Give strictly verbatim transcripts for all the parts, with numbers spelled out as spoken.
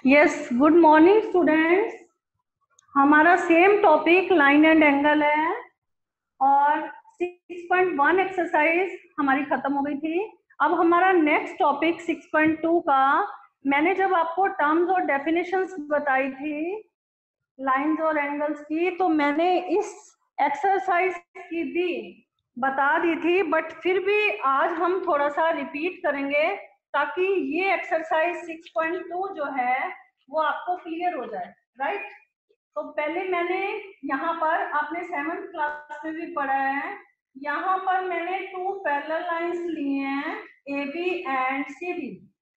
Yes, good morning students. हमारा same topic line and angle है और सिक्स पॉइंट वन एक्सरसाइज हमारी खत्म हो गई थी। अब हमारा next topic six point two का, मैंने जब आपको टर्म्स और डेफिनेशंस बताई थी लाइंस और एंगल्स की, तो मैंने इस एक्सरसाइज की भी बता दी थी, बट फिर भी आज हम थोड़ा सा रिपीट करेंगे ताकि ये एक्सरसाइज सिक्स पॉइंट टू जो है वो आपको क्लियर हो जाए, राइट। तो पहले मैंने यहाँ पर, आपने सेवंथ क्लास में भी पढ़ा है, यहाँ पर मैंने टू पैरेलल लाइंस लिए हैं, A B and C B,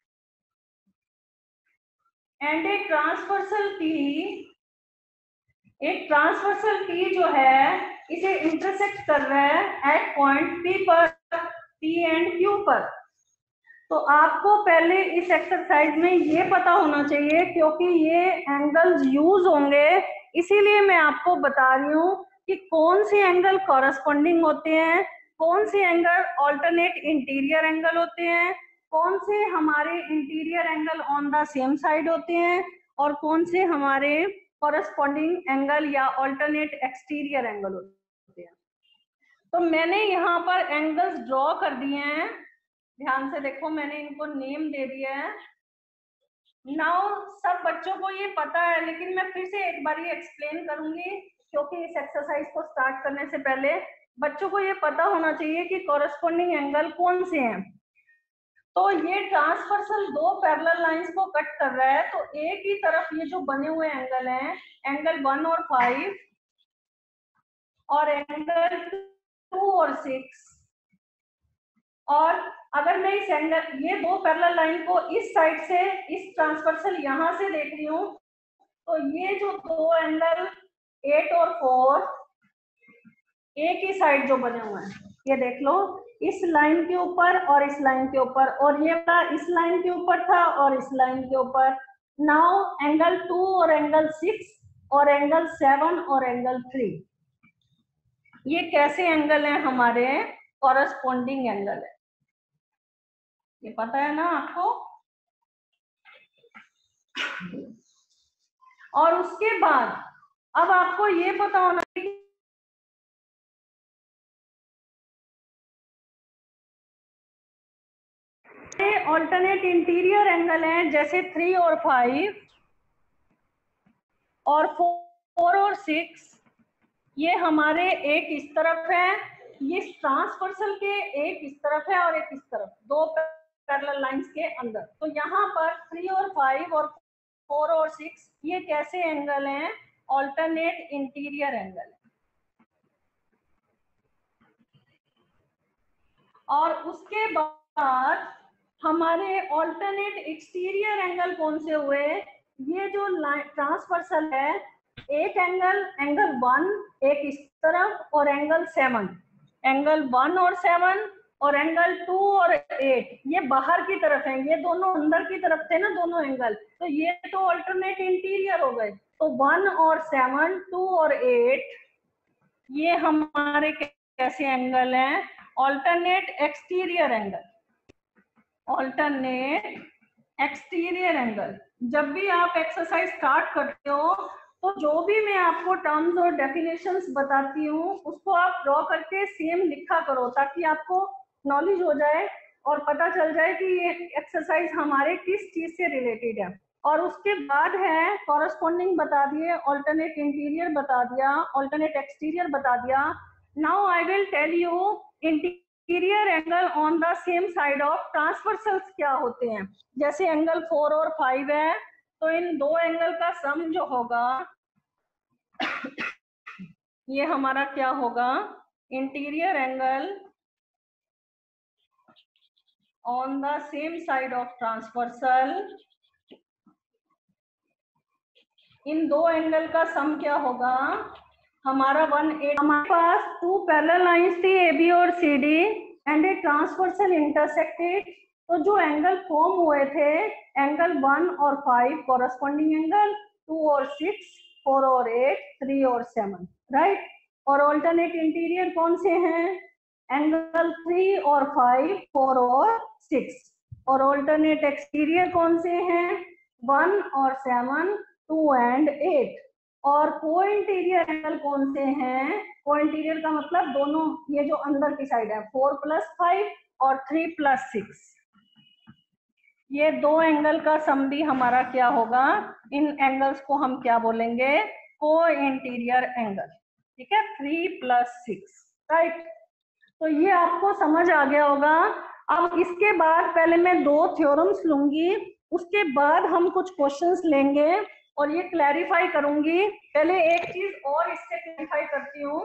and a transversal T. एक ट्रांसवर्सल टी जो है इसे इंटरसेक्ट कर रहा है एट पॉइंट पी पर, पी एंड क्यू पर। तो आपको पहले इस एक्सरसाइज में ये पता होना चाहिए, क्योंकि ये एंगल्स यूज होंगे, इसीलिए मैं आपको बता रही हूँ कि कौन से एंगल कॉरस्पॉन्डिंग होते हैं, कौन से एंगल ऑल्टरनेट इंटीरियर एंगल होते हैं, कौन से हमारे interior angle on the same side होते हैं, और कौन से हमारे कॉरस्पॉन्डिंग एंगल या ऑल्टरनेट एक्सटीरियर एंगल होते हैं। तो मैंने यहाँ पर एंगल्स ड्रॉ कर दिए हैं, ध्यान से देखो, मैंने इनको नेम दे दिया है। नाउ सब बच्चों को ये पता है, लेकिन मैं फिर से एक बार ये एक्सप्लेन करूंगी, क्योंकि इस एक्सरसाइज को स्टार्ट करने से पहले बच्चों को ये पता होना चाहिए कि कॉरस्पॉन्डिंग एंगल कौन से हैं। तो ये ट्रांसवर्सल दो पैरेलल लाइंस को कट कर रहा है, तो एक ही तरफ ये जो बने हुए एंगल हैं, एंगल वन और फाइव, और एंगल टू और सिक्स, और अगर मैं इस एंगल, ये दो पैरेलल लाइन को इस साइड से, इस ट्रांसवर्सल यहां से देख रही हूँ, तो ये जो दो एंगल एट और फोर एक ही साइड जो बने हुए हैं, ये देख लो, इस लाइन के ऊपर और इस लाइन के ऊपर, और ये वाला इस लाइन के ऊपर था और इस लाइन के ऊपर। नाउ एंगल टू और एंगल सिक्स और एंगल सेवन और एंगल थ्री, ये कैसे एंगल हैं? हमारे कॉरस्पॉन्डिंग एंगल है, ये पता है ना आपको। और उसके बाद अब आपको ये पता होना चाहिए ऑल्टरनेट इंटीरियर एंगल हैं, जैसे थ्री और फाइव और फोर और सिक्स, ये हमारे एक इस तरफ है, ये ट्रांसवर्सल के एक इस तरफ है और एक इस तरफ, दो पैरेलल लाइंस के अंदर। तो यहाँ पर थ्री और फाइव और फोर और सिक्स, ये कैसे एंगल हैं? ऑल्टरनेट इंटीरियर एंगल है। और उसके बाद हमारे ऑल्टरनेट एक्सटीरियर एंगल कौन से हुए? ये जो ट्रांसवर्सल है, एक एंगल, एंगल वन एक इस तरफ और एंगल सेवन, एंगल वन और सेवन, और एंगल टू और एट, ये बाहर की तरफ है, ये दोनों अंदर की तरफ थे ना दोनों एंगल, तो ये तो ऑल्टरनेट इंटीरियर हो गए। तो वन और सेवन, टू और एट, ये हमारे कैसे एंगल हैं? Alternate exterior angle, alternate exterior angle. जब भी आप एक्सरसाइज स्टार्ट करते हो, तो जो भी मैं आपको टर्म्स और डेफिनेशंस बताती हूँ उसको आप ड्रॉ करके सेम लिखा करो, ताकि आपको नॉलेज हो जाए और पता चल जाए कि ये एक्सरसाइज हमारे किस चीज से रिलेटेड है। और उसके बाद है कॉरस्पॉन्डिंग बता दिए, ऑल्टरनेट इंटीरियर बता दिया, ऑल्टरनेट एक्सटीरियर बता दिया। Now I will tell you interior angle on the same side of transversals क्या होते हैं। जैसे एंगल फोर और फाइव है, तो इन दो एंगल का सम जो होगा ये हमारा क्या होगा? Interior angle on the same side of transversal, इन दो एंगल का सम क्या होगा? हमारा वन एट। हमारे पास टू पैरेलल लाइंस थी, ए बी और C D, and a transversal intersected. तो जो एंगल फॉर्म हुए थे, एंगल वन और फाइव कॉरस्पॉन्डिंग एंगल, टू और सिक्स, फोर और एट, थ्री और सेवन, राइट। और ऑल्टरनेट इंटीरियर कौन से हैं? एंगल थ्री और फाइव, फोर और सिक्स। और ऑल्टरनेट एक्सटीरियर कौन से हैं? वन और सेवन, टू एंड एट। और को इंटीरियर एंगल कौन से हैं? को इंटीरियर का मतलब दोनों, ये जो अंदर की साइड है, फोर प्लस फाइव और थ्री प्लस सिक्स, ये दो एंगल का सम भी हमारा क्या होगा? इन एंगल्स को हम क्या बोलेंगे? को इंटीरियर एंगल। ठीक है, थ्री प्लस सिक्स, राइट। तो ये आपको समझ आ गया होगा। अब इसके बाद पहले मैं दो थ्योरम्स लूंगी, उसके बाद हम कुछ क्वेश्चंस लेंगे और ये क्लैरिफाई करूंगी। पहले एक चीज और इससे क्लैरिफाई करती हूँ।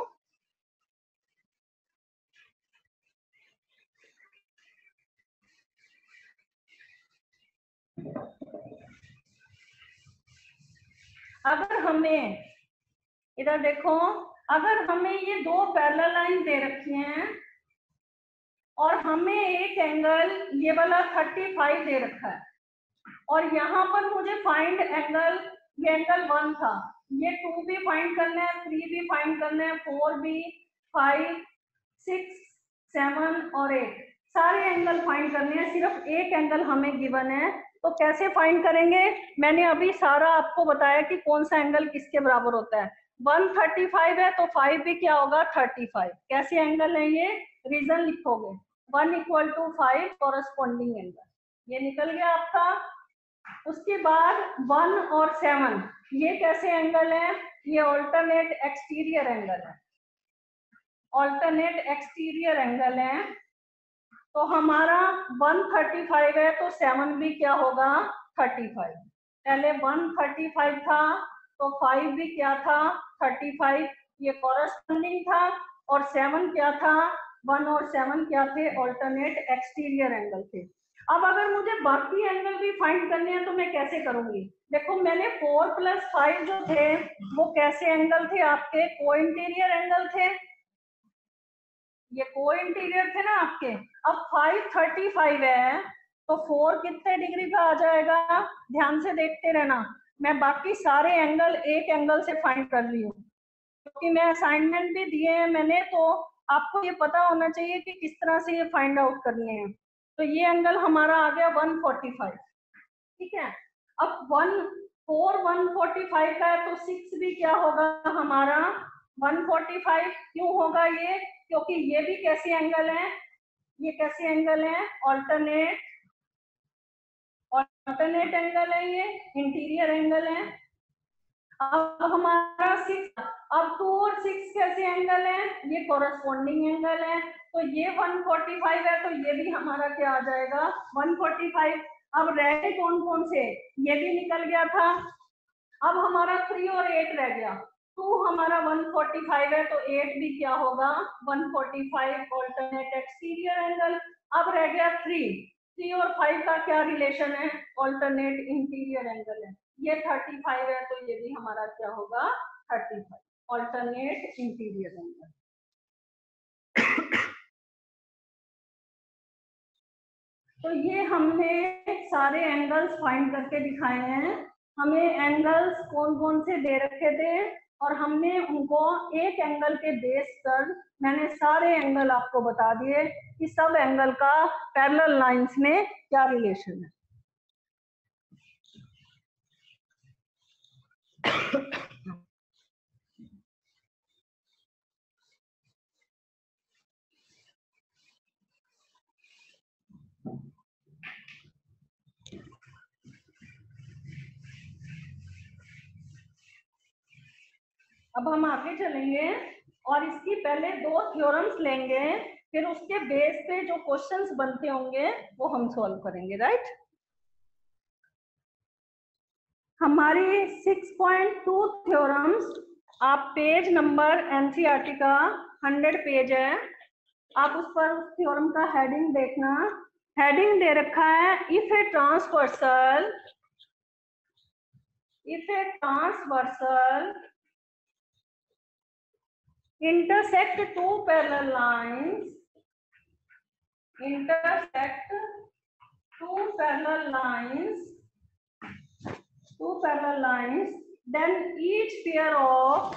अगर हमें, इधर देखो, अगर हमें ये दो पैरेलल लाइन दे रखी हैं और हमें एक एंगल ये वाला थर्टी फाइव दे रखा है, और यहाँ पर मुझे फाइंड एंगल, ये एंगल वन था, ये टू भी फाइंड करना है, थ्री भी फाइंड करना है, फोर भी, फाइव, सिक्स, सेवन और एट, सारे एंगल फाइंड करने हैं। सिर्फ एक एंगल हमें गिवन है, तो कैसे फाइंड करेंगे? मैंने अभी सारा आपको बताया कि कौन सा एंगल किसके बराबर होता है। वन थर्टी फाइव है तो फाइव भी क्या होगा? Thirty five. कैसे एंगल है ये? रीजन लिखोगे, one equal to five corresponding angle, ये निकल गया आपका। उसके बाद वन और सेवन, ये कैसे एंगल है? ये ऑल्टरनेट एक्सटीरियर एंगल है, ऑल्टरनेट एक्सटीरियर एंगल है। तो हमारा वन थर्टी फाइव है तो सेवन भी क्या होगा? Thirty five. पहले वन थर्टी फाइव था तो फाइव भी क्या था? थर्टी फाइव, ये कॉरेस्पॉन्डिंग था। और सेवन क्या था? वन और सेवन क्या थे? ऑल्टरनेट एक्सटीरियर एंगल थे। अब अगर मुझे बाकी एंगल भी फाइंड करने हैं तो मैं कैसे करूंगी? देखो, मैंने फोर प्लस फाइव जो थे वो कैसे एंगल थे आपके? को इंटीरियर एंगल थे, ये को इंटीरियर थे ना आपके। अब फाइव थर्टी फाइव है तो फोर कितने डिग्री का आ जाएगा? ध्यान से देखते रहना, मैं बाकी सारे एंगल एक एंगल से फाइंड कर रही हूँ, क्योंकि मैं असाइनमेंट भी दिए हैं मैंने, तो आपको ये पता होना चाहिए कि किस तरह से ये फाइंड आउट करने हैं। तो ये एंगल हमारा आ गया वन फोर्टी फाइव। ठीक है, अब one four one forty five का है तो सिक्स भी क्या होगा हमारा? One forty five. क्यों होगा ये? क्योंकि ये भी कैसे एंगल है? ये कैसे एंगल है? ऑल्टरनेट, ऑल्टरनेट एंगल है, ये इंटीरियर एंगल है। अब हमारा सिक्स, अब टू और सिक्स कैसे एंगल है? ये कॉरेस्पॉन्डिंग एंगल है। तो ये वन फोर्टी फाइव है तो ये भी हमारा क्या आ जाएगा? One forty five. अब रह गए कौन कौन से? ये भी निकल गया था। अब हमारा थ्री और एट रह गया। टू हमारा वन फोर्टी फाइव है तो एट भी क्या होगा? One forty five, alternate exterior angle. अब रह गया थ्री, थ्री और फाइव का क्या रिलेशन है? ऑल्टरनेट इंटीरियर एंगल है। ये थर्टी फाइव है तो ये भी हमारा क्या होगा? Thirty five, alternate interior angle. तो ये हमने सारे एंगल्स फाइंड करके दिखाए हैं। हमें एंगल्स कौन कौन से दे रखे थे और हमने उनको एक एंगल के बेस पर मैंने सारे एंगल आपको बता दिए कि सब एंगल का पैरेलल लाइंस में क्या रिलेशन है। अब हम आगे चलेंगे और इसकी पहले दो थ्योरम्स लेंगे, फिर उसके बेस पे जो क्वेश्चंस बनते होंगे वो हम सॉल्व करेंगे, राइट। हमारी सिक्स पॉइंट टू थ्योरम्स, आप पेज नंबर एनसीईआरटी का हंड्रेड पेज है, आप उस पर उस थ्योरम का हेडिंग देखना। हेडिंग दे रखा है, if a transversal, if a transversal intersect two parallel lines, intersect two parallel lines, two parallel lines, then each pair of,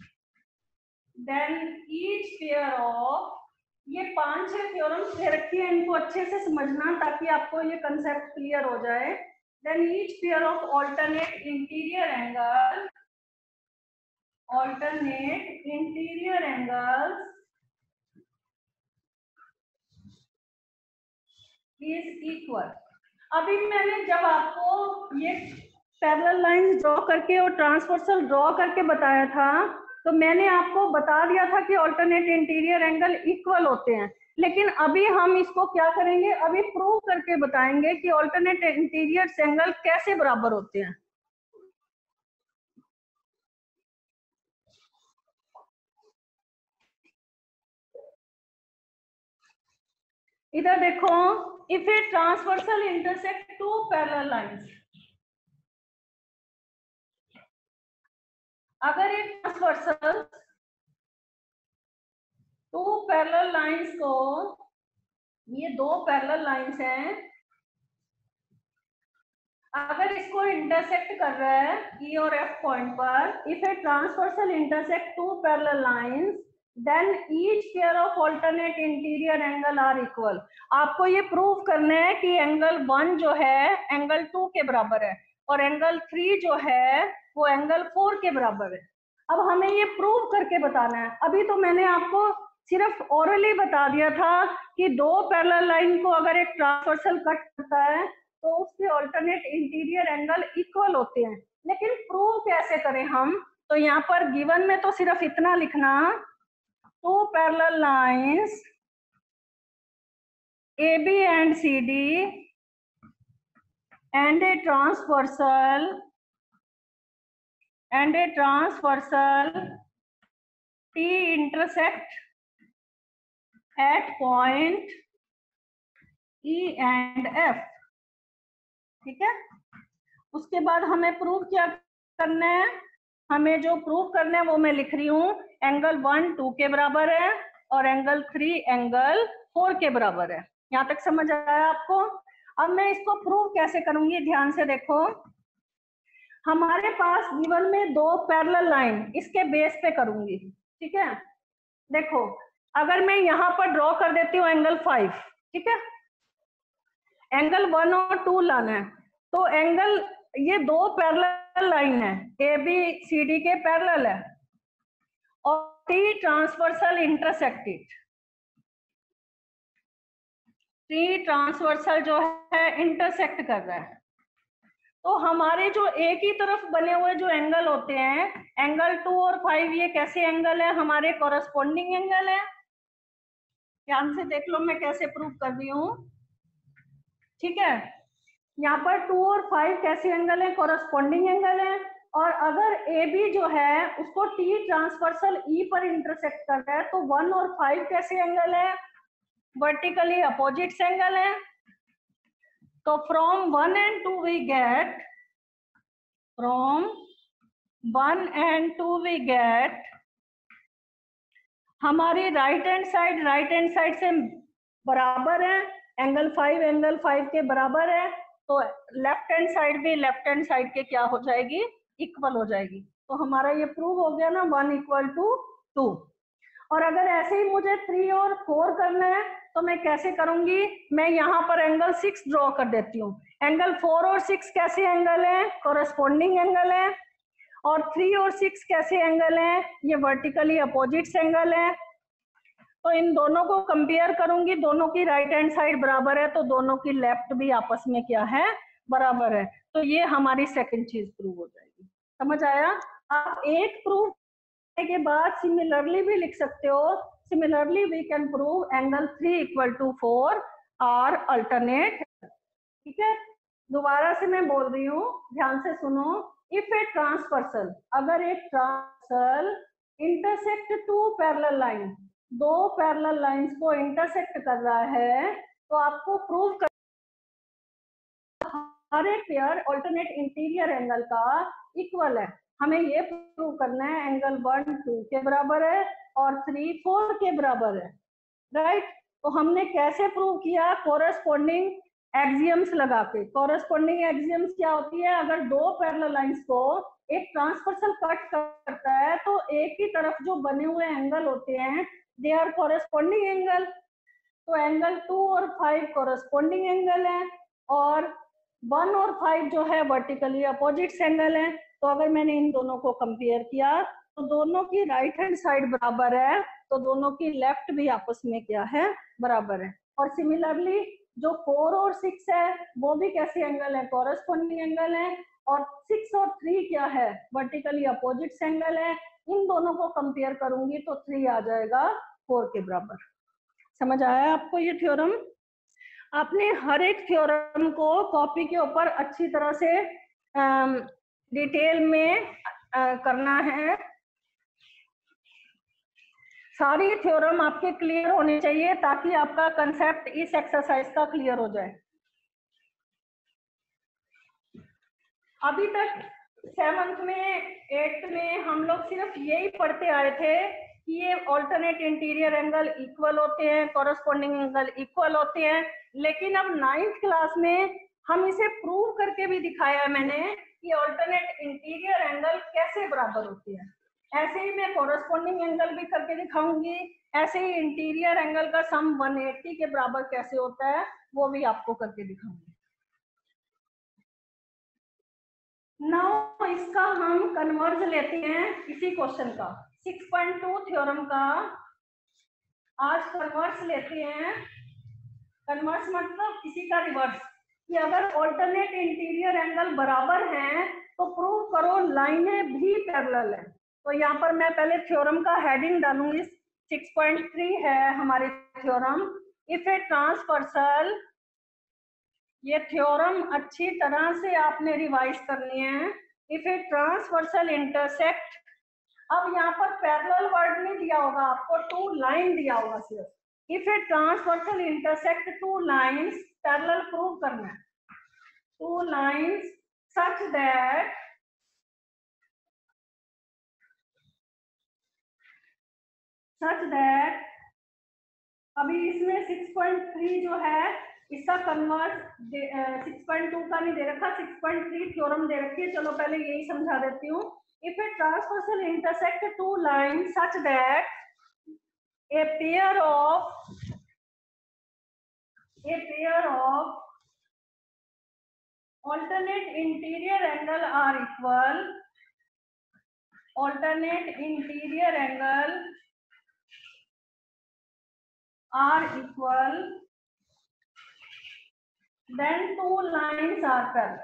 then each pair of, ये पांच छह थ्योरम्स दे रखी है, इनको अच्छे से समझना ताकि आपको ये कंसेप्ट क्लियर हो जाए। then each pair of alternate interior angle alternate interior angles is equal. अभी मैंने जब आपको ये पैरेलल लाइन ड्रॉ करके और ट्रांसवर्सल ड्रॉ करके बताया था, तो मैंने आपको बता दिया था कि ऑल्टरनेट इंटीरियर एंगल इक्वल होते हैं, लेकिन अभी हम इसको क्या करेंगे, अभी प्रूव करके बताएंगे कि ऑल्टरनेट इंटीरियर एंगल कैसे बराबर होते हैं। इधर देखो, if a transversal intersect two parallel lines, अगर एक ट्रांसवर्सल टू पैरेलल लाइंस को, ये दो पैरेलल लाइंस हैं, अगर इसको इंटरसेक्ट कर रहा है E और F पॉइंट पर, if a transversal intersect two parallel lines then each pair of alternate interior angle are equal. आपको ये प्रूव करना है कि एंगल वन जो है एंगल टू के बराबर है और एंगल थ्री जो है वो एंगल फोर के बराबर है। अब हमें ये प्रूव करके बताना है। अभी तो मैंने आपको सिर्फ ओरली बता दिया था कि दो पैरेलल लाइन को अगर एक ट्रांसवर्सल कट करता है तो उसके ऑल्टरनेट इंटीरियर एंगल इक्वल होते हैं, लेकिन प्रूव कैसे करें हम? तो यहाँ पर गिवन में तो सिर्फ इतना लिखना, two parallel lines A B and C D and a transversal and a transversal T intersect at point E and F। ठीक है, उसके बाद हमें प्रूव क्या करना है? हमें जो प्रूव करना है वो मैं लिख रही हूँ, एंगल वन टू के बराबर है और एंगल थ्री एंगल फोर के बराबर है। यहाँ तक समझ आया आपको? अब मैं इसको प्रूव कैसे करूंगी, ध्यान से देखो। हमारे पास गिवन में दो पैरेलल लाइन, इसके बेस पे करूंगी। ठीक है, देखो अगर मैं यहाँ पर ड्रॉ कर देती हूँ एंगल फाइव, ठीक है, एंगल वन और टू लाना है, तो एंगल, ये दो पैरेलल लाइन है, ए बी सी डी के पैरेलल है और T transversal intersected, T transversal जो है इंटरसेक्ट कर रहा है। तो हमारे जो एक ही तरफ बने हुए जो एंगल होते हैं, एंगल टू और फाइव, ये कैसे एंगल है? हमारे कॉरेस्पॉन्डिंग एंगल है। ध्यान से देख लो मैं कैसे प्रूव कर रही हूँ। ठीक है, यहाँ पर टू और फाइव कैसे एंगल है? कॉरेस्पॉन्डिंग एंगल है। और अगर ए बी जो है उसको टी ट्रांसवर्सल ई पर इंटरसेक्ट कर रहा है, तो वन और फाइव कैसे एंगल है? वर्टिकली अपोजिट एंगल है। तो from one and two we get, from one and two we get, हमारी right hand side right hand side से बराबर है, एंगल फाइव एंगल फाइव के बराबर है, तो लेफ्ट हैंड साइड भी लेफ्ट हैंड साइड के क्या हो जाएगी? इक्वल हो जाएगी। तो हमारा ये प्रूव हो गया ना, वन इक्वल टू टू। और अगर ऐसे ही मुझे थ्री और फोर करना है तो मैं कैसे करूंगी? मैं यहाँ पर एंगल सिक्स ड्रॉ कर देती हूँ। एंगल फोर और सिक्स कैसे एंगल है? कॉरेस्पॉन्डिंग एंगल है। और थ्री और सिक्स कैसे एंगल है? ये वर्टिकली अपोजिट एंगल है। तो इन दोनों को कंपेयर करूंगी, दोनों की राइट हैंड साइड बराबर है, तो दोनों की लेफ्ट भी आपस में क्या है? बराबर है। तो ये हमारी सेकंड चीज प्रूव हो जाएगी। समझ आया? आप एक प्रूव के बाद सिमिलरली भी लिख सकते हो। Similarly we can prove angle three equal to four are alternate. ठीक है, दोबारा से मैं बोल रही हूँ, ध्यान से सुनो। इफ ए ट्रांसवर्सल, अगर एक transversal intersect two parallel line, दो पैरेलल लाइंस को इंटरसेक्ट कर रहा है, तो आपको प्रूव कर हर एक पेयर ऑल्टरनेट इंटीरियर एंगल का इक्वल है। हमें ये प्रूव करना है एंगल वन टू के बराबर है और थ्री फोर के बराबर है, राइट। तो हमने कैसे प्रूव किया? कोरेस्पॉन्डिंग एक्सियम्स लगा के। कोरेस्पॉन्डिंग एक्सियम्स क्या होती है? अगर दो पैरेलल लाइंस को एक ट्रांसवर्सल कट करता है तो एक ही तरफ जो बने हुए एंगल होते हैं दे आर कोरेस्पॉन्डिंग एंगल। तो एंगल टू और फाइव कोरेस्पॉन्डिंग एंगल है और वन और फाइव जो है वर्टिकली अपोजिट एंगल है। तो अगर मैंने इन दोनों को कंपेयर किया तो दोनों की राइट हैंड साइड बराबर है, तो दोनों की लेफ्ट भी आपस में क्या है, बराबर है। और सिमिलरली जो फोर और सिक्स है वो भी कैसे एंगल है, कॉरेस्पॉन्डिंग एंगल है। और सिक्स और थ्री क्या है, वर्टिकली अपोजिट एंगल है। इन दोनों को कंपेयर करूंगी तो थ्री आ जाएगा फोर के बराबर। समझ आया आपको ये थ्योरम? आपने हर एक थ्योरम को कॉपी के ऊपर अच्छी तरह से डिटेल में आ, करना है। सारी थ्योरम आपके क्लियर होने चाहिए ताकि आपका कंसेप्ट इस एक्सरसाइज का क्लियर हो जाए। अभी तक सेवंथ में एट्थ में हम लोग सिर्फ यही पढ़ते आए थे कि ये ऑल्टरनेट इंटीरियर एंगल इक्वल होते हैं, कॉरेस्पॉन्डिंग एंगल इक्वल होते हैं। लेकिन अब नाइन्थ क्लास में हम इसे प्रूव करके भी दिखाया है मैंने कि ऑल्टरनेट इंटीरियर एंगल कैसे बराबर होते हैं। ऐसे ही मैं कॉरेस्पॉन्डिंग एंगल भी करके दिखाऊंगी, ऐसे ही इंटीरियर एंगल का सम वन एटी के बराबर कैसे होता है वो भी आपको करके दिखाऊंगी। नाउ इसका हम कन्वर्ज लेते हैं इसी क्वेश्चन का, सिक्स पॉइंट टू थ्योरम का आज कन्वर्स लेते हैं। कन्वर्स मतलब इसी का रिवर्स, कि अगर ऑल्टरनेट इंटीरियर एंगल बराबर हैं तो प्रूव करो लाइनें भी पैरेलल है। तो यहाँ पर मैं पहले थ्योरम का हेडिंग डालूंगी, सिक्स पॉइंट थ्री है हमारे थ्योरम। इफ ए ट्रांसवर्सल, ये थ्योरम अच्छी तरह से आपने रिवाइज करनी है। इफ ए ट्रांसवर्सल इंटरसेक्ट, अब यहाँ पर पैरेलल वर्ड नहीं दिया होगा आपको, टू लाइन दिया होगा सिर्फ। If a transversal intersect two lines, parallel prove करना है, two lines such that such that अभी इसमें सिक्स पॉइंट थ्री जो है इसका कन्वर्स सिक्स पॉइंट टू का नहीं दे रखा, सिक्स पॉइंट थ्री थ्योरम दे रखी है। चलो पहले यही समझा देती हूँ। If a transversal intersect two line such that a pair of a pair of alternate interior angle are equal, alternate interior angle are equal, then two lines are parallel,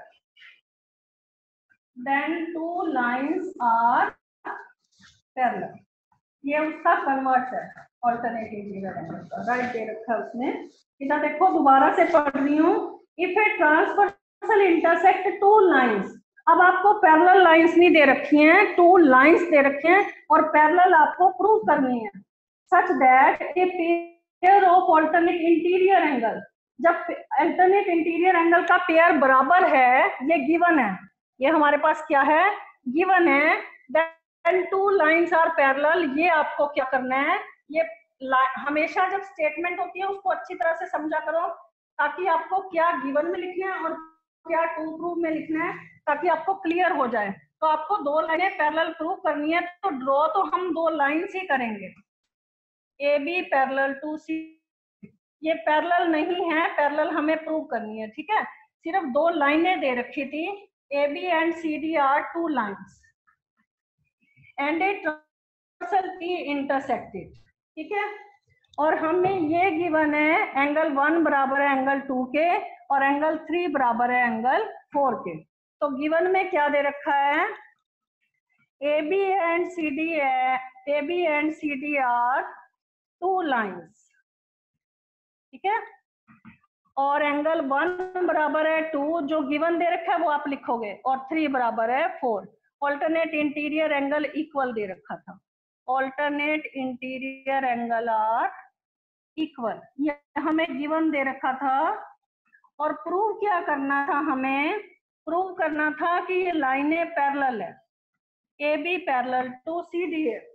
then two lines are parallel। ये उसका convert है alternate interior angle का, right दे रखा है उसने। इधर देखो दोबारा से पढ़ रही हूँ। If a transversal intersect two lines, अब आपको पैरेलल लाइंस नहीं दे रखी हैं, टू लाइंस दे रखे हैं और पैरेलल आपको प्रूव करनी है। Such that a pair of alternate interior angle, जब अल्टरनेट इंटीरियर एंगल का पेयर बराबर है, ये गिवन है, ये हमारे पास क्या है, गिवन है। Then two lines are parallel, ये आपको क्या करना है, ये हमेशा जब स्टेटमेंट होती है उसको अच्छी तरह से समझा करो ताकि आपको क्या गिवन में लिखना है और क्या टू प्रूव में लिखना है, ताकि आपको क्लियर हो जाए। तो आपको दो लाइनें पैरेलल प्रूव करनी है, तो ड्रॉ तो हम दो लाइंस ही करेंगे, A B parallel to C. ये पैरेलल नहीं है, पैरेलल हमें प्रूव करनी है, ठीक है। सिर्फ दो लाइनें दे रखी थी, A B and C D are two lines and a transversal P intersected, ठीक है। और हमें ये गिवन है एंगल वन बराबर है एंगल टू के और एंगल थ्री बराबर है एंगल फोर के। तो गिवन में क्या दे रखा है, A B and C D है, A B and C D are two lines, ठीक है। और एंगल वन बराबर है टू, जो गिवन दे रखा है वो आप लिखोगे, और थ्री बराबर है four. Alternate interior angle equal दे रखा था, alternate interior angle are equal, ये हमें गिवन दे रखा था। और प्रूव क्या करना था, हमें प्रूव करना था कि ये लाइनें पैरेलल है, A B parallel to C D है।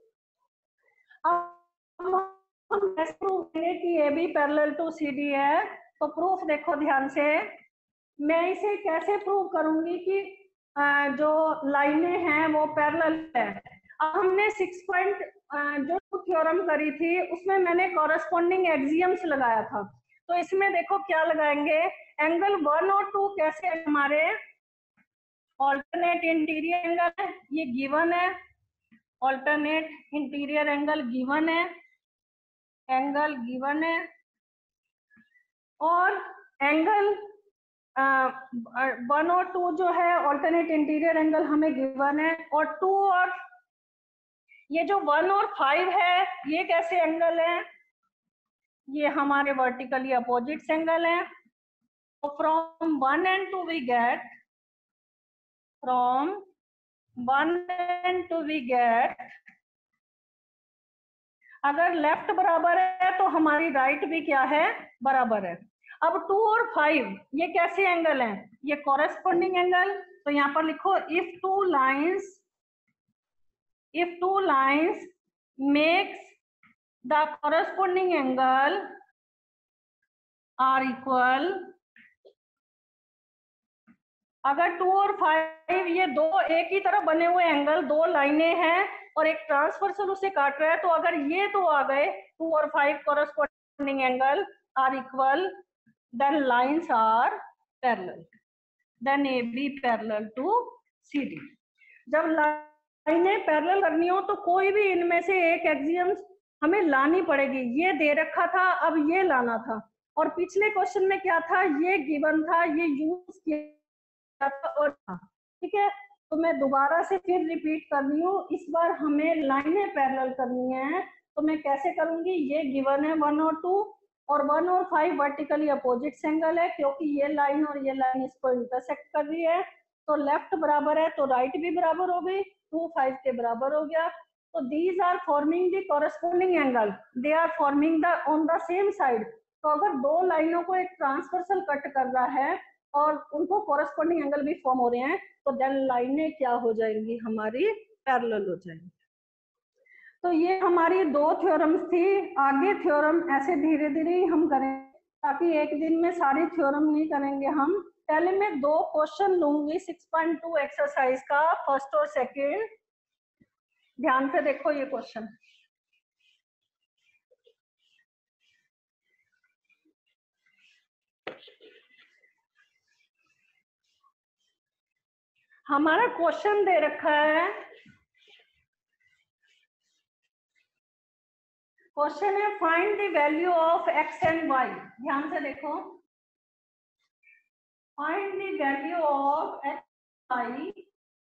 अब हम कैसे प्रूव करें कि A B parallel to C D है, तो प्रूफ देखो ध्यान से। मैं इसे कैसे प्रूव करूंगी कि जो लाइनें हैं वो पैरेलल है। अब हमने सिक्स पॉइंट जो थ्योरम करी थी उसमें मैंने कॉरेस्पॉन्डिंग एक्सियम्स लगाया था, तो इसमें देखो क्या लगाएंगे, एंगल वन और टू कैसे है हमारे, ऑल्टरनेट इंटीरियर एंगल है, ये गिवन है, ऑल्टरनेट इंटीरियर एंगल गिवन है, एंगल गिवन है, और एंगल वन और टू जो है ऑल्टरनेट इंटीरियर एंगल हमें गिवन है, और टू और ये जो वन और फाइव है ये कैसे एंगल है, ये हमारे वर्टिकली अपोजिट एंगल है। तो from one and two we get, from one and two we get, अगर लेफ्ट बराबर है तो हमारी राइट भी क्या है, बराबर है। अब टू और फाइव ये कैसे एंगल हैं, ये कॉरेस्पॉन्डिंग एंगल। तो यहाँ पर लिखो if two lines, if two lines makes the corresponding angle are equal, अगर टू और फाइव ये दो एक ही तरफ बने हुए एंगल, दो लाइनें हैं और एक ट्रांसवर्सल उसे काट रहा है, तो अगर ये दो आ गए टू और five corresponding angle are equal, then lines are parallel, then A B parallel to C D। जब लाइनें पैरेलल करनी हो तो कोई भी इनमें से एक एक्सियम हमें लानी पड़ेगी। ये दे रखा था, अब ये लाना था, और पिछले क्वेश्चन में क्या था, ये गिवन था, ये यूज किया था और था, ठीक है। तो मैं दोबारा से फिर रिपीट कर रही हूँ, इस बार हमें लाइनें पैरेलल करनी है, तो मैं कैसे करूंगी, ये गिवन है वन और टू, और वन और फाइव वर्टिकली अपोजिट एंगल है, क्योंकि ये लाइन और ये लाइन इसको इंटरसेक्ट कर रही है, तो लेफ्ट बराबर है तो राइट भी बराबर हो गई, टू फाइव के बराबर हो गया। तो these are forming the corresponding angle, they are forming the on the same side. तो अगर दो लाइनों को एक ट्रांसवर्सल कट कर रहा है और उनको कॉरेस्पॉन्डिंग एंगल भी फॉर्म हो रहे हैं, तो देन लाइनें क्या हो जाएंगी, हमारी पैरेलल हो जाएंगी। तो ये हमारी दो थ्योरम्स थी। आगे थ्योरम ऐसे धीरे धीरे ही हम करें, ताकि एक दिन में सारी थ्योरम नहीं करेंगे हम। पहले मैं दो क्वेश्चन लूंगी सिक्स पॉइंट टू एक्सरसाइज का, फर्स्ट और सेकेंड। ध्यान से देखो ये क्वेश्चन। हमारा क्वेश्चन दे रखा है, क्वेश्चन है find the value of X and Y. ध्यान से देखो, find the value of X Y,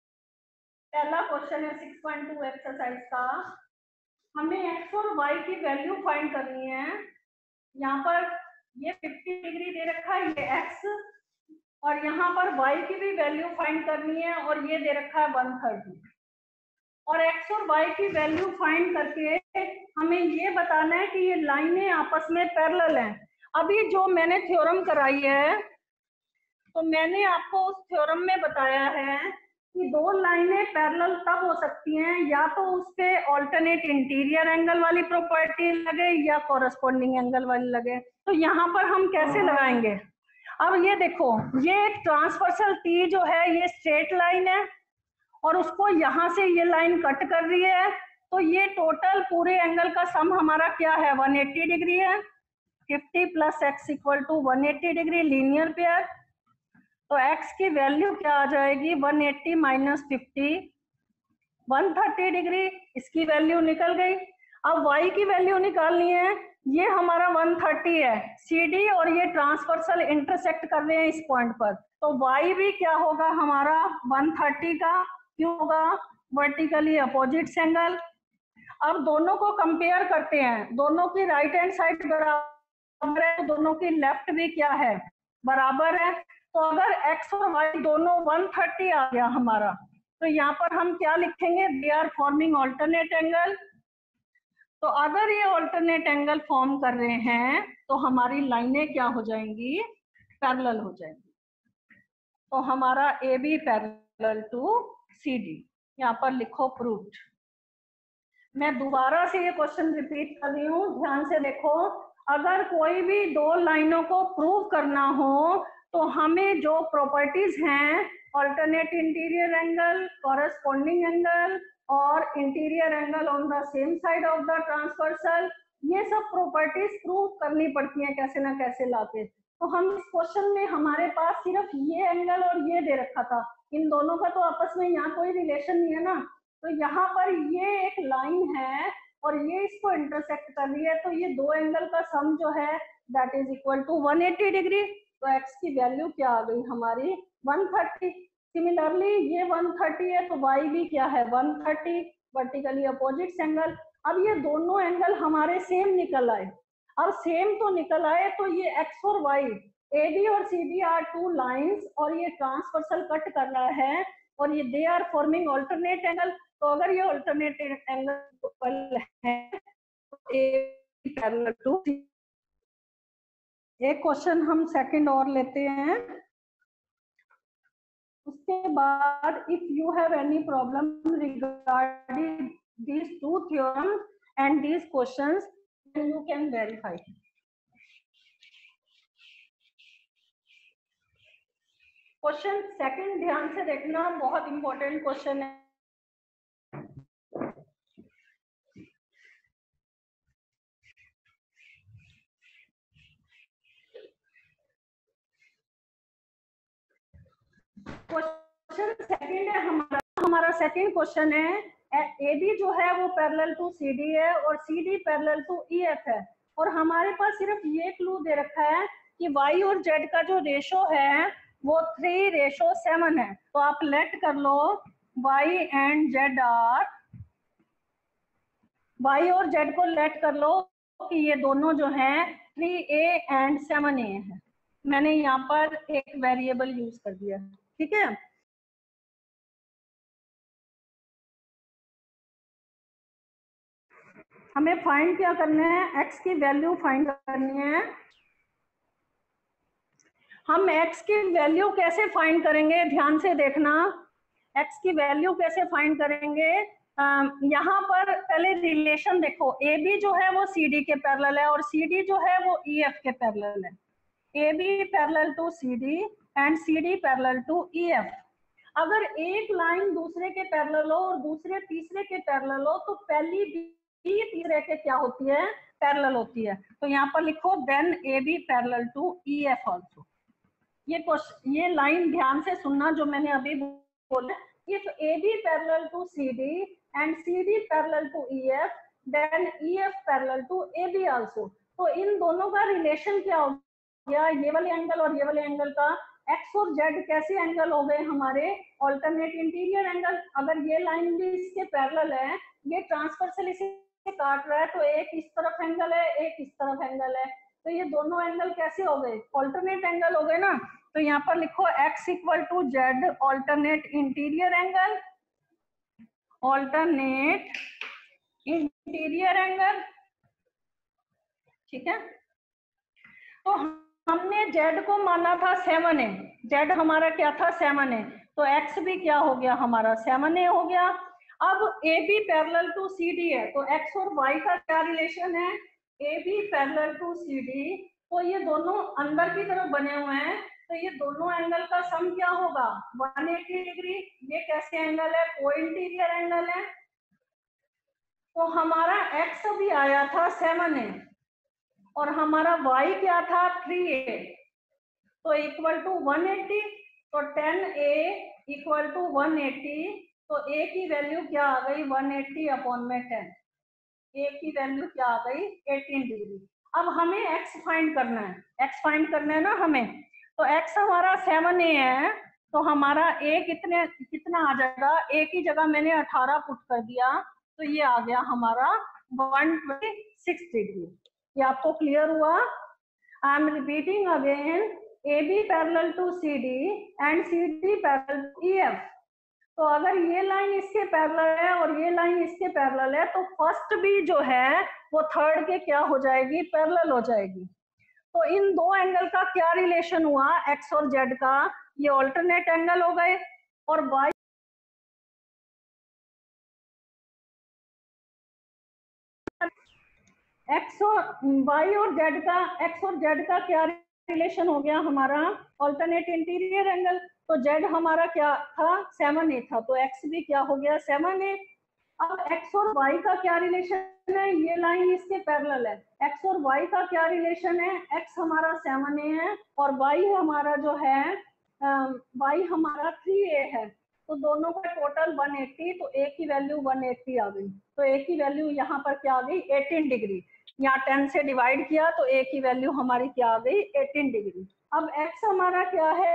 पहला क्वेश्चन है सिक्स पॉइंट टू एक्सरसाइज का। हमें एक्स और वाई की वैल्यू फाइंड करनी है। यहाँ पर ये फिफ्टी डिग्री दे रखा है, ये एक्स, और यहाँ पर वाई की भी वैल्यू फाइंड करनी है, और ये दे रखा है वन थर्टी। और एक्स और वाई की वैल्यू फाइंड करके हमें ये बताना है कि ये लाइनें आपस में पैरेलल हैं। अभी जो मैंने थ्योरम कराई है, तो मैंने आपको उस थ्योरम में बताया है कि दो लाइनें पैरेलल तब हो सकती हैं या तो उसके ऑल्टरनेट इंटीरियर एंगल वाली प्रॉपर्टी लगे या कॉरेस्पॉन्डिंग एंगल वाली लगे। तो यहाँ पर हम कैसे लगाएंगे, अब ये देखो, ये एक ट्रांसवर्सल टी जो है ये स्ट्रेट लाइन है, और उसको यहाँ से ये लाइन कट कर रही है, तो ये टोटल पूरे एंगल का सम हमारा क्या है, वन एटी डिग्री है। Fifty plus X equal to one eighty degree, linear pair. तो x की वैल्यू क्या आ जाएगी, one eighty minus fifty, one thirty degree, इसकी वैल्यू निकल गई। अब y की वैल्यू निकालनी है, ये हमारा वन थर्टी है, सी डी और ये ट्रांसवर्सल इंटरसेक्ट कर रहे हैं इस पॉइंट पर, तो y भी क्या होगा हमारा वन थर्टी का, क्यों होगा, वर्टिकली अपोजिट एंगल। अब दोनों को कंपेयर करते हैं, दोनों की राइट हैंड साइड बराबर है, दोनों की लेफ्ट भी क्या है, बराबर है। तो अगर x और y दोनों वन थर्टी आ गया हमारा, तो यहाँ पर हम क्या लिखेंगे, they are forming alternate angle. तो अगर ये ऑल्टरनेट एंगल फॉर्म कर रहे हैं तो हमारी लाइनें क्या हो जाएंगी, पैरेलल हो जाएंगी। तो हमारा A B parallel to C D, यहाँ पर लिखो प्रूव्ड। मैं दोबारा से ये क्वेश्चन रिपीट कर रही हूँ, ध्यान से देखो। अगर कोई भी दो लाइनों को प्रूव करना हो तो हमें जो प्रॉपर्टीज हैं, alternate interior angle, corresponding angle और interior angle on the same side of the transversal, ये सब प्रॉपर्टीज प्रूव करनी पड़ती हैं कैसे ना कैसे लाके। तो हम इस क्वेश्चन में हमारे पास सिर्फ ये एंगल और ये दे रखा था, इन दोनों का तो आपस में यहाँ कोई रिलेशन नहीं है ना, तो यहाँ पर ये एक लाइन है और ये इसको इंटरसेक्ट कर रही है, तो ये दो एंगल का सम जो है that is equal to one eighty degree. तो x की वैल्यू क्या आ गई हमारी वन थर्टी। सिमिलरली ये वन थर्टी है तो y भी क्या है one thirty, vertically opposite angle. अब ये दोनों एंगल हमारे सेम निकल आए, अब सेम तो निकल आए तो ये x और y, A B और C D are two lines और ये ट्रांसवर्सल कट कर रहा है और ये they are forming alternate angle. तो अगर ये ऑल्टरनेट एंगल है तो A पैरेलल टू C। एक क्वेश्चन हम सेकंड और लेते हैं, उसके बाद if you have any problem regarding these two theorems and these questions then you can verify। Question second ध्यान से देखना, बहुत इंपॉर्टेंट क्वेश्चन है। क्वेश्चन सेकंड है हमारा हमारा सेकंड क्वेश्चन है, ए बी जो है वो पैरेलल टू सी डी है और C D parallel to E F है, और हमारे पास सिर्फ ये क्लू दे रखा है कि वाई और जेड का जो रेशो है वो थ्री रेशो सेवन है। तो आप लेट कर लो Y and Z are, Y और जेड को लेट कर लो कि ये दोनों जो हैं three A and seven A है। मैंने यहाँ पर एक वेरिएबल यूज कर दिया, ठीक है। हमें फाइंड क्या करना है, x की वैल्यू फाइंड करनी है। हम x की वैल्यू कैसे फाइंड करेंगे, ध्यान से देखना। x की वैल्यू कैसे फाइंड करेंगे, यहाँ पर पहले रिलेशन देखो, ए बी जो है वो सी डी के पैरेलल है और सी डी जो है वो ई एफ के पैरेलल है। A B parallel to C D and C D parallel to E F. अगर एक लाइन दूसरे के पैरेलल हो और दूसरे तीसरे के पैरेलल हो तो पहली बी तीसरे के क्या होती है, पैरेलल होती है। तो यहाँ पर लिखो then A B parallel to E F also. ये ये लाइन ध्यान से सुनना जो मैंने अभी बोला, if A B parallel to C D and C D parallel to E F then E F parallel to A B also. तो इन दोनों का रिलेशन क्या हो गया, ये वाले एंगल और ये वाले एंगल का एक्स और जेड कैसे एंगल हो गए हमारे, ऑल्टरनेट इंटीरियर एंगल। अगर ये लाइन भी इसके पैरेलल है, ये ट्रांसवर्सल इसे काट रहा है, तो एक इस तरफ एंगल है एक इस तरफ एंगल है, तो ये दोनों एंगल कैसे हो गए, ऑल्टरनेट एंगल हो गए ना। तो यहाँ पर लिखो x equal to Z alternate interior angle, alternate interior angle, ठीक है। तो हमने z को माना था सेवन ए, z हमारा क्या था सेवन ए, तो x भी क्या हो गया हमारा सेवन ए हो गया। अब A B parallel to C D है, तो x और y का क्या रिलेशन है, A B parallel to C D, तो ये दोनों अंदर की तरफ बने हुए हैं, तो ये दोनों एंगल का सम क्या होगा वन एटी डिग्री। ये कैसे एंगल है, को इंटीरियर एंगल है। तो हमारा x भी आया था सेवन ए और हमारा y क्या था थ्री ए, तो इक्वल टू वन एटी, तो ten A equal to one eighty, तो a की वैल्यू क्या आ गई वन एटी अपॉन में टेन, a की वैल्यू क्या आ गई एटीन डिग्री। अब हमें x फाइंड करना है, x फाइंड करना है ना हमें, तो x हमारा सेवन ए है, तो हमारा a कितने कितना आ जाएगा, a की जगह मैंने अठारह पुट कर दिया, तो ये आ गया हमारा वन ट्वेंटी सिक्स डिग्री। ये आपको क्लियर हुआ। I am repeating again, A B parallel to C D and C D parallel to E F. तो अगर ये लाइन इसके पैरेलल है और ये लाइन इसके पैरेलल है, तो फर्स्ट भी जो है वो थर्ड के क्या हो जाएगी, पैरेलल हो जाएगी। तो इन दो एंगल का क्या रिलेशन हुआ, x और z का, ये ऑल्टरनेट एंगल हो गए। और y x और y और z का x और z का क्या रिलेशन हो गया हमारा, ऑल्टरनेट इंटीरियर एंगल। तो z हमारा क्या था सेवन ए था, तो x भी क्या हो गया सेवन ए। अब x और y का क्या रिलेशन है, ये लाइन इसके पैरेलल है। x और y का क्या रिलेशन है, x हमारा सेवन ए है और y हमारा जो है y हमारा थ्री ए है, तो दोनों का टोटल वन एटी, तो a की वैल्यू वन एटी आ गई। तो a की वैल्यू यहाँ पर क्या आ गई, एटीन डिग्री। यहाँ टेन से डिवाइड किया तो a की वैल्यू हमारी क्या आ गई, एटीन डिग्री। अब x हमारा क्या है,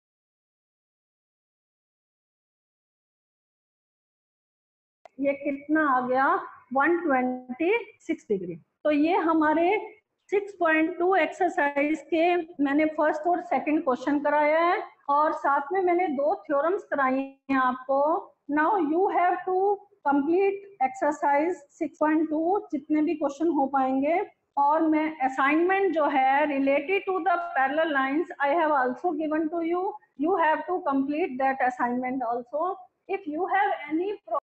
ये कितना आ गया, वन ट्वेंटी सिक्स डिग्री। तो ये हमारे सिक्स पॉइंट टू एक्सरसाइज के मैंने फर्स्ट और सेकंड क्वेश्चन कराया है और साथ में मैंने दो थ्योरम्स कराई हैं आपको। Now you have to complete exercise six point two, जितने भी क्वेश्चन हो पाएंगे। और मैं असाइनमेंट जो है related to the parallel lines I have also given to you, you have to complete that assignment also. If you have any